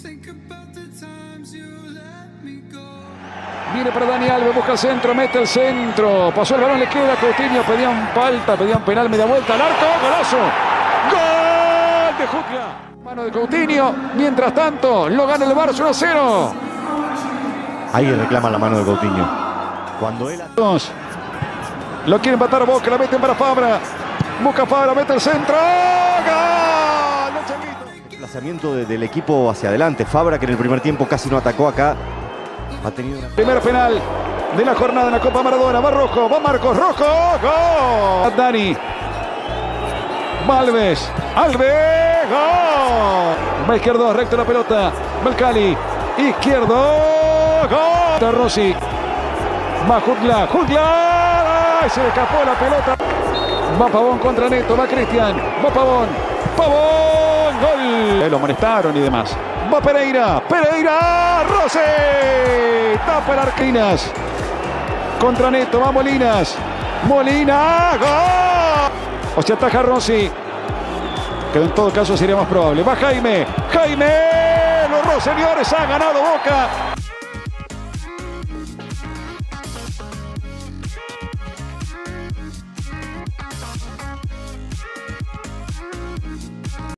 Viene para Dani Alves, busca el centro, mete el centro. Pasó el balón, le queda a Coutinho. Pedían falta, pedían penal, media vuelta al arco. ¡Golazo! ¡Gol de Jugla! Mano de Coutinho. Mientras tanto, lo gana el Barça 1-0. Ahí reclama la mano de Coutinho. Cuando él... Lo quiere empatar Boca, la meten para Fabra. Busca Fabra, mete el centro. ¡Gol! ¡El Changuito! Desplazamiento del equipo hacia adelante. Fabra, que en el primer tiempo casi no atacó acá. Ha tenido una... Primer penal de la jornada en la Copa Maradona. Va Rojo, va Marcos, Rojo. ¡Gol! Dani. Va Alves. Alves. ¡Gol! Va izquierdo, recto la pelota. Va el Cali. Izquierdo. ¡Gol! De Rossi. Va Jugla. ¡Jugla! ¡Ay! Se le escapó la pelota. Va Pavón contra Neto. Va Cristian. Va Pavón. ¡Pavón! ¡Gol! Lo molestaron y demás. Va Pereira. ¡Pereira! ¡Rossi! Tapa el Arquinas. Contra Neto. Va Molinas. Molina. ¡Gol! O sea, ataja Rossi. Que en todo caso sería más probable. Va Jaime. Jaime. Los señores, ha ganado Boca.